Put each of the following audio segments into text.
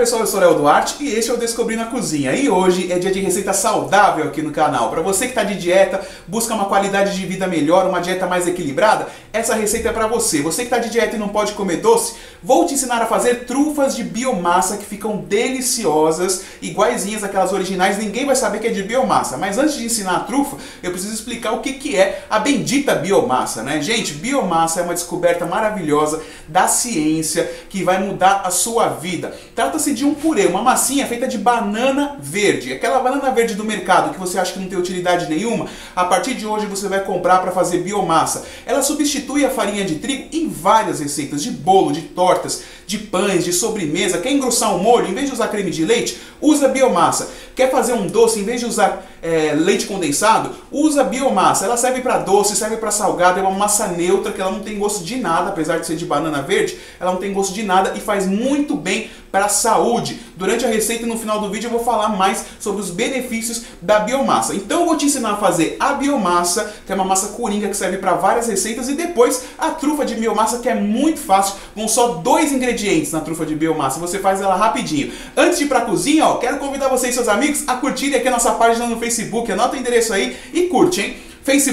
pessoal, eu sou o Léo Duarte e este é o Descobrindo a Cozinha. E hoje é dia de receita saudável aqui no canal. Para você que está de dieta, busca uma qualidade de vida melhor, uma dieta mais equilibrada, essa receita é para você. Você que está de dieta e não pode comer doce, vou te ensinar a fazer trufas de biomassa que ficam deliciosas, iguaizinhas àquelas originais, ninguém vai saber que é de biomassa. Mas antes de ensinar a trufa, eu preciso explicar o que é a bendita biomassa, né? Gente, biomassa é uma descoberta maravilhosa da ciência que vai mudar a sua vida. Trata-se de um purê, uma massinha feita de banana verde. Aquela banana verde do mercado que você acha que não tem utilidade nenhuma, a partir de hoje você vai comprar para fazer biomassa. Ela substitui a farinha de trigo em várias receitas, de bolo, de tortas, de pães, de sobremesa. Quer engrossar um molho? Em vez de usar creme de leite, usa biomassa. Quer fazer um doce? Em vez de usar leite condensado, usa biomassa. Ela serve para doce, serve para salgado, é uma massa neutra que ela não tem gosto de nada, apesar de ser de banana verde, ela não tem gosto de nada e faz muito bem para a saúde. Durante a receita e no final do vídeo eu vou falar mais sobre os benefícios da biomassa. Então eu vou te ensinar a fazer a biomassa, que é uma massa coringa que serve para várias receitas, e depois a trufa de biomassa, que é muito fácil, com só 2 ingredientes na trufa de biomassa, você faz ela rapidinho. Antes de ir para a cozinha, ó, quero convidar você e seus amigos a curtirem aqui a nossa página no Facebook, anota o endereço aí e curte, hein?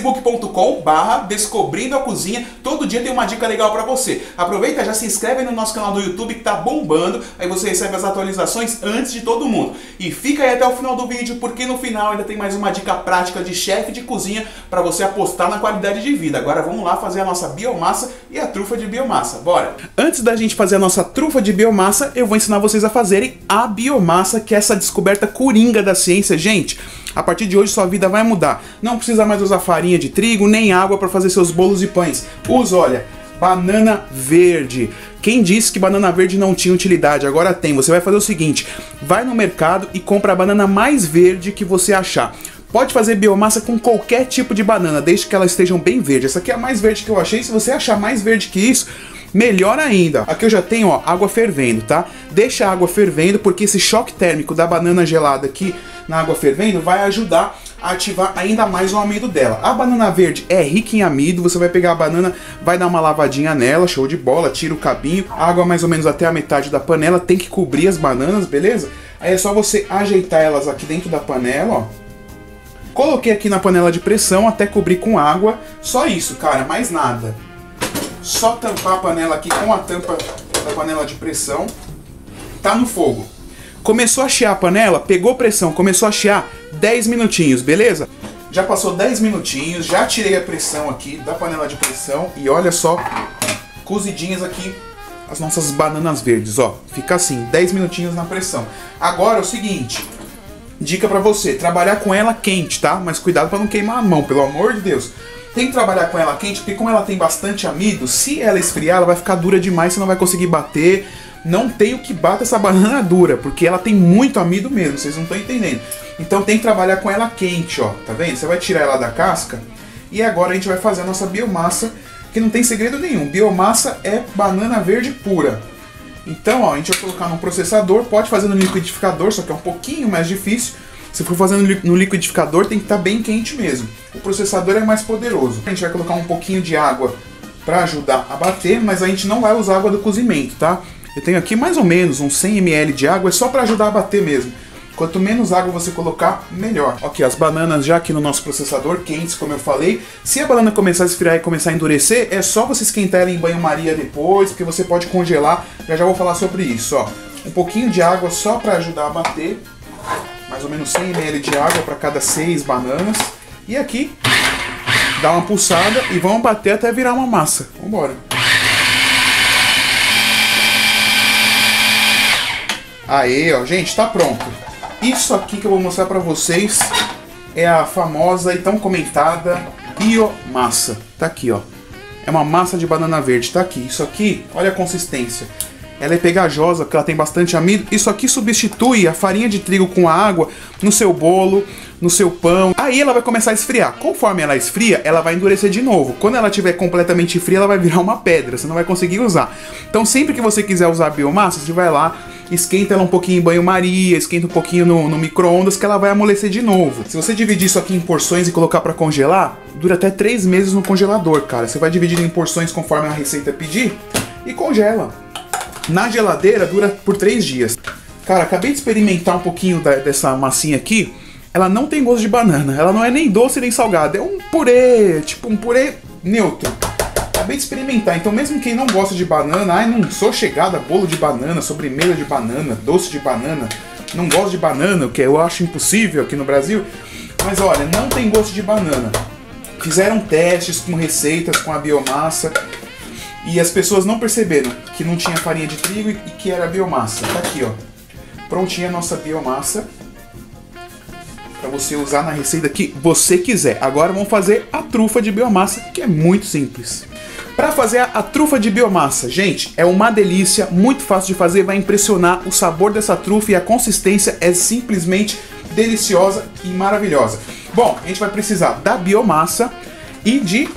facebook.com/descobrindo a cozinha. Todo dia tem uma dica legal pra você. Aproveita, já se inscreve no nosso canal do YouTube que tá bombando, aí você recebe as atualizações antes de todo mundo. E fica aí até o final do vídeo, porque no final ainda tem mais uma dica prática de chefe de cozinha pra você apostar na qualidade de vida. Agora vamos lá fazer a nossa biomassa e a trufa de biomassa. Bora! Antes da gente fazer a nossa trufa de biomassa, eu vou ensinar vocês a fazerem a biomassa, que é essa descoberta coringa da ciência. Gente, a partir de hoje sua vida vai mudar. Não precisa mais usar farinha de trigo nem água para fazer seus bolos e pães. Usa, olha, banana verde. Quem disse que banana verde não tinha utilidade? Agora tem. Você vai fazer o seguinte: vai no mercado e compra a banana mais verde que você achar. Pode fazer biomassa com qualquer tipo de banana, desde que elas estejam bem verdes. Essa aqui é a mais verde que eu achei. Se você achar mais verde que isso, melhor ainda. Aqui eu já tenho, ó, água fervendo, tá? Deixa a água fervendo, porque esse choque térmico da banana gelada aqui na água fervendo vai ajudar a ativar ainda mais o amido dela. A banana verde é rica em amido. Você vai pegar a banana, vai dar uma lavadinha nela, show de bola, tira o cabinho, água mais ou menos até a metade da panela, tem que cobrir as bananas, beleza? Aí é só você ajeitar elas aqui dentro da panela, ó. Coloquei aqui na panela de pressão até cobrir com água. Só isso, cara, mais nada. Só tampar a panela aqui com a tampa da panela de pressão. Tá no fogo. Começou a chiar a panela, pegou pressão, começou a chiar, 10 minutinhos, beleza? Já passou 10 minutinhos, já tirei a pressão aqui da panela de pressão e olha só, cozidinhas aqui as nossas bananas verdes, ó. Fica assim, 10 minutinhos na pressão. Agora é o seguinte, dica pra você, trabalhar com ela quente, tá? Mas cuidado pra não queimar a mão, pelo amor de Deus. Tem que trabalhar com ela quente, porque como ela tem bastante amido, se ela esfriar, ela vai ficar dura demais, você não vai conseguir bater. Não tem o que bata essa banana dura, porque ela tem muito amido mesmo, vocês não estão entendendo. Então tem que trabalhar com ela quente, ó, tá vendo? Você vai tirar ela da casca e agora a gente vai fazer a nossa biomassa, que não tem segredo nenhum. Biomassa é banana verde pura. Então, ó, a gente vai colocar no processador, pode fazer no liquidificador, só que é um pouquinho mais difícil. Se for fazendo no liquidificador, tem que estar bem quente mesmo. O processador é mais poderoso. A gente vai colocar um pouquinho de água para ajudar a bater, mas a gente não vai usar água do cozimento, tá? Eu tenho aqui mais ou menos uns 100 ml de água, é só para ajudar a bater mesmo. Quanto menos água você colocar, melhor. Ok, as bananas já aqui no nosso processador, quentes, como eu falei. Se a banana começar a esfriar e começar a endurecer, é só você esquentar ela em banho-maria depois, porque você pode congelar. Já vou falar sobre isso, ó. Um pouquinho de água só para ajudar a bater. Mais ou menos 100 ml de água para cada 6 bananas. E aqui, dá uma pulsada e vamos bater até virar uma massa. Vambora. Aê, ó, gente, tá pronto. Isso aqui que eu vou mostrar pra vocês é a famosa e tão comentada biomassa. Tá aqui, ó. É uma massa de banana verde, tá aqui. Isso aqui, olha a consistência. Ela é pegajosa, porque ela tem bastante amido. Isso aqui substitui a farinha de trigo com a água no seu bolo, no seu pão. Aí ela vai começar a esfriar. Conforme ela esfria, ela vai endurecer de novo. Quando ela estiver completamente fria, ela vai virar uma pedra. Você não vai conseguir usar. Então sempre que você quiser usar a biomassa, você vai lá, esquenta ela um pouquinho em banho-maria, esquenta um pouquinho no micro-ondas, que ela vai amolecer de novo. Se você dividir isso aqui em porções e colocar pra congelar, dura até 3 meses no congelador, cara. Você vai dividir em porções conforme a receita pedir e congela. Na geladeira dura por 3 dias. Cara, acabei de experimentar um pouquinho dessa massinha aqui. Ela não tem gosto de banana. Ela não é nem doce nem salgada. É um purê, tipo um purê neutro. Acabei de experimentar. Então mesmo quem não gosta de banana, ai, não sou chegado a bolo de banana, sobremesa de banana, doce de banana, não gosto de banana, o que eu acho impossível aqui no Brasil. Mas olha, não tem gosto de banana. Fizeram testes com receitas, com a biomassa. E as pessoas não perceberam que não tinha farinha de trigo e que era biomassa. Tá aqui, ó. Prontinha a nossa biomassa. Pra você usar na receita que você quiser. Agora vamos fazer a trufa de biomassa, que é muito simples. Para fazer a trufa de biomassa, gente, é uma delícia, muito fácil de fazer, vai impressionar o sabor dessa trufa e a consistência é simplesmente deliciosa e maravilhosa. Bom, a gente vai precisar da biomassa e de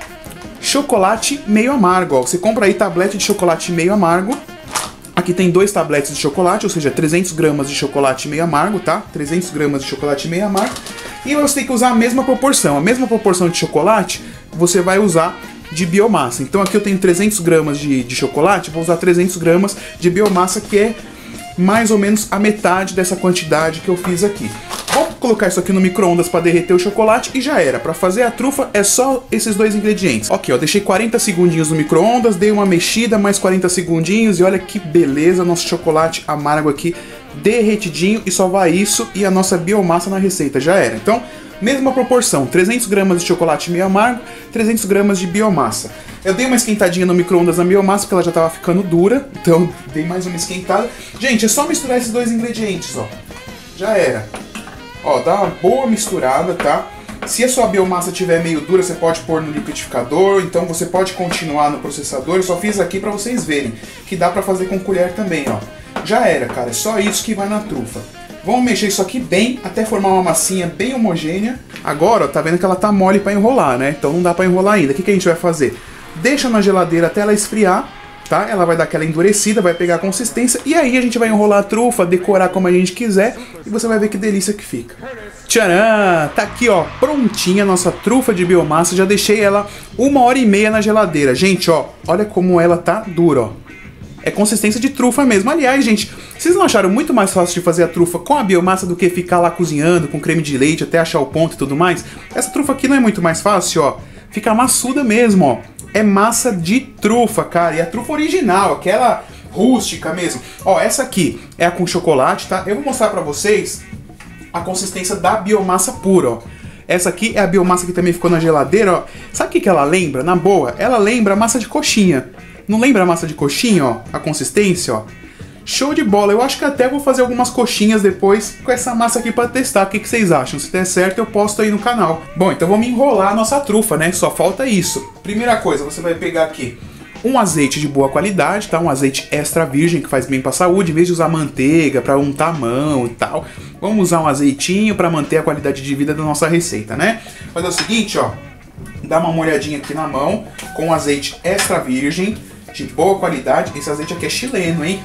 chocolate meio amargo. Ó. Você compra aí tablete de chocolate meio amargo. Aqui tem 2 tabletes de chocolate, ou seja, 300 gramas de chocolate meio amargo, tá? 300 gramas de chocolate meio amargo. E você tem que usar a mesma proporção. A mesma proporção de chocolate você vai usar de biomassa. Então aqui eu tenho 300 gramas de chocolate, vou usar 300 gramas de biomassa, que é mais ou menos a metade dessa quantidade que eu fiz aqui. Vou colocar isso aqui no micro-ondas para derreter o chocolate e já era. Para fazer a trufa é só esses 2 ingredientes. Ok, ó, deixei 40 segundinhos no micro-ondas, dei uma mexida, mais 40 segundinhos e olha que beleza, nosso chocolate amargo aqui derretidinho e só vai isso e a nossa biomassa na receita, já era. Então, mesma proporção, 300 gramas de chocolate meio amargo, 300 gramas de biomassa. Eu dei uma esquentadinha no micro-ondas na biomassa porque ela já estava ficando dura, então dei mais uma esquentada. Gente, é só misturar esses 2 ingredientes, ó. Já era. Ó, dá uma boa misturada, tá? Se a sua biomassa estiver meio dura, você pode pôr no liquidificador, então você pode continuar no processador. Eu só fiz aqui para vocês verem que dá para fazer com colher também, ó. Já era, cara, é só isso que vai na trufa. Vamos mexer isso aqui bem, até formar uma massinha bem homogênea. Agora, ó, tá vendo que ela tá mole para enrolar, né? Então não dá para enrolar ainda. O que a gente vai fazer? Deixa na geladeira até ela esfriar, tá? Ela vai dar aquela endurecida, vai pegar a consistência e aí a gente vai enrolar a trufa, decorar como a gente quiser e você vai ver que delícia que fica. Tcharam! Tá aqui, ó, prontinha a nossa trufa de biomassa. Já deixei ela 1h30 na geladeira. Gente, ó, olha como ela tá dura, ó. É consistência de trufa mesmo. Aliás, gente, vocês não acharam muito mais fácil de fazer a trufa com a biomassa do que ficar lá cozinhando com creme de leite até achar o ponto e tudo mais? Essa trufa aqui não é muito mais fácil, ó. Fica maçuda mesmo, ó. É massa de trufa, cara. E a trufa original, aquela rústica mesmo. Ó, essa aqui é a com chocolate, tá? Eu vou mostrar pra vocês a consistência da biomassa pura, ó. Essa aqui é a biomassa que também ficou na geladeira, ó. Sabe o que ela lembra? Na boa, ela lembra massa de coxinha. Não lembra a massa de coxinha, ó? A consistência, ó. Show de bola. Eu acho que até vou fazer algumas coxinhas depois com essa massa aqui pra testar. O que vocês acham? Se der certo, eu posto aí no canal. Bom, então vamos enrolar a nossa trufa, né? Só falta isso. Primeira coisa, você vai pegar aqui um azeite de boa qualidade, tá? Um azeite extra virgem que faz bem pra saúde. Em vez de usar manteiga pra untar a mão e tal, vamos usar um azeitinho pra manter a qualidade de vida da nossa receita, né? Fazer o seguinte, ó. Dá uma molhadinha aqui na mão com azeite extra virgem de boa qualidade. Esse azeite aqui é chileno, hein?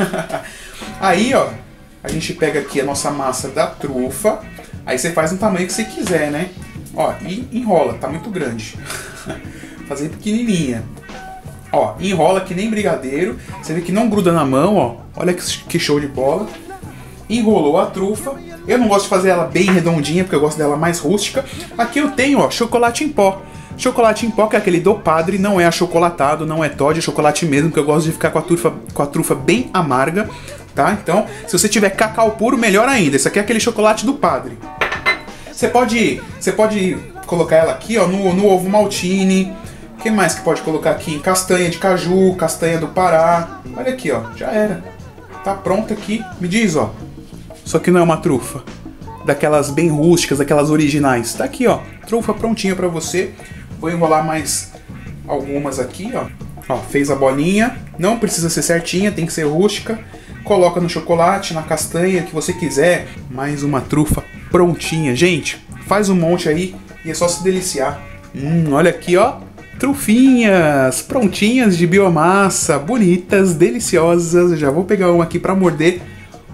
Aí, ó, a gente pega aqui a nossa massa da trufa. Aí você faz no tamanho que você quiser, né? Ó, e enrola, tá muito grande. Fazer pequenininha. Ó, enrola que nem brigadeiro. Você vê que não gruda na mão, ó. Olha que show de bola. Enrolou a trufa. Eu não gosto de fazer ela bem redondinha, porque eu gosto dela mais rústica. Aqui eu tenho, ó, chocolate em pó. Chocolate em pó, que é aquele do Padre, não é achocolatado, não é Toddy, é chocolate mesmo, porque eu gosto de ficar com a trufa bem amarga, tá? Então, se você tiver cacau puro, melhor ainda. Esse aqui é aquele chocolate do Padre. Você pode colocar ela aqui, ó, no ovo maltine. O que mais que pode colocar aqui? Castanha de caju, castanha do Pará. Olha aqui, ó, já era. Tá pronta aqui. Me diz, ó. Isso aqui não é uma trufa daquelas bem rústicas, daquelas originais. Tá aqui, ó, trufa prontinha pra você. Vou enrolar mais algumas aqui, ó. Ó, fez a bolinha. Não precisa ser certinha, tem que ser rústica. Coloca no chocolate, na castanha, que você quiser. Mais uma trufa prontinha. Gente, faz um monte aí e é só se deliciar. Olha aqui, ó. Trufinhas prontinhas de biomassa. Bonitas, deliciosas. Já vou pegar uma aqui pra morder.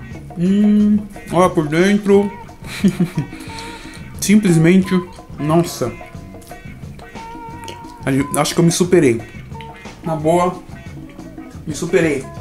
Olha por dentro. Simplesmente, nossa. Acho que eu me superei. Na boa, me superei.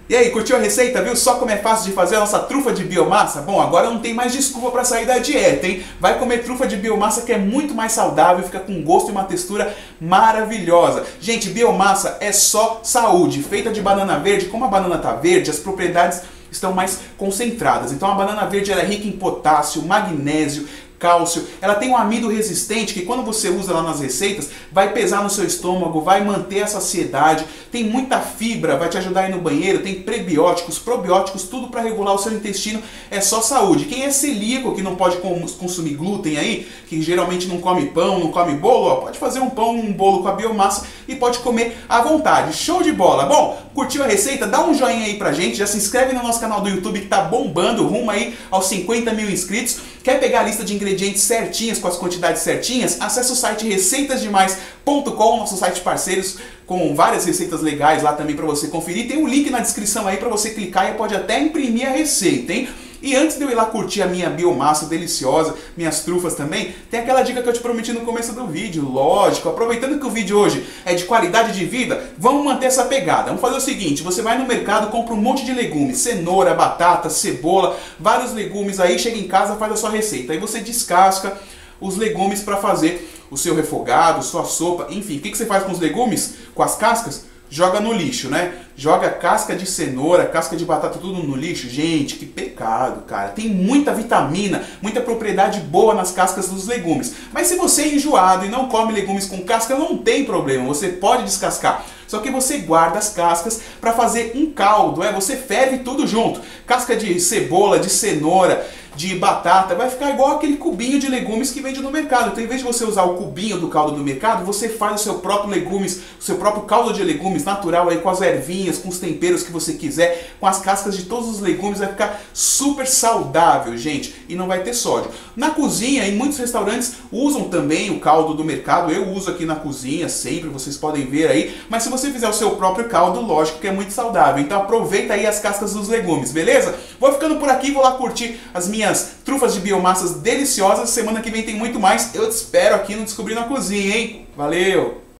E aí, curtiu a receita? Viu só como é fácil de fazer a nossa trufa de biomassa? Bom, agora não tem mais desculpa para sair da dieta, hein? Vai comer trufa de biomassa que é muito mais saudável, fica com gosto e uma textura maravilhosa. Gente, biomassa é só saúde, feita de banana verde. Como a banana tá verde, as propriedades estão mais concentradas. Então a banana verde ela é rica em potássio, magnésio, cálcio, ela tem um amido resistente que quando você usa lá nas receitas vai pesar no seu estômago, vai manter a saciedade, tem muita fibra, vai te ajudar a ir no banheiro, tem prebióticos, probióticos, tudo para regular o seu intestino, é só saúde. Quem é celíaco, que não pode consumir glúten aí, que geralmente não come pão, não come bolo, ó, pode fazer um pão, um bolo com a biomassa e pode comer à vontade. Show de bola! Bom, curtiu a receita? Dá um joinha aí pra gente, já se inscreve no nosso canal do YouTube que tá bombando, rumo aí aos 50 mil inscritos. Quer pegar a lista de ingredientes certinhas, com as quantidades certinhas? Acesse o site receitasdemais.com, nosso site parceiros, com várias receitas legais lá também para você conferir. Tem um link na descrição aí para você clicar e pode até imprimir a receita, hein? E antes de eu ir lá curtir a minha biomassa deliciosa, minhas trufas também, tem aquela dica que eu te prometi no começo do vídeo, lógico. Aproveitando que o vídeo hoje é de qualidade de vida, vamos manter essa pegada. Vamos fazer o seguinte, você vai no mercado, compra um monte de legumes, cenoura, batata, cebola, vários legumes aí, chega em casa, faz a sua receita. Aí você descasca os legumes para fazer o seu refogado, sua sopa, enfim. O que você faz com os legumes? Com as cascas? Joga no lixo, né? Joga casca de cenoura, casca de batata, tudo no lixo. Gente, que pecado, cara. Tem muita vitamina, muita propriedade boa nas cascas dos legumes. Mas se você é enjoado e não come legumes com casca, não tem problema. Você pode descascar. Só que você guarda as cascas para fazer um caldo, você ferve tudo junto. Casca de cebola, de cenoura, de batata, vai ficar igual aquele cubinho de legumes que vende no mercado. Então, em vez de você usar o cubinho do caldo do mercado, você faz o seu próprio legumes, o seu próprio caldo de legumes natural aí com as ervinhas, com os temperos que você quiser, com as cascas de todos os legumes, vai ficar super saudável, gente, e não vai ter sódio. Na cozinha, em muitos restaurantes usam também o caldo do mercado. Eu uso aqui na cozinha sempre, vocês podem ver aí, mas se você fizer o seu próprio caldo, lógico que é muito saudável. Então aproveita aí as cascas dos legumes, beleza? Vou ficando por aqui, vou lá curtir as minhas trufas de biomassas deliciosas. Semana que vem tem muito mais. Eu te espero aqui no Descobrindo a Cozinha, hein? Valeu!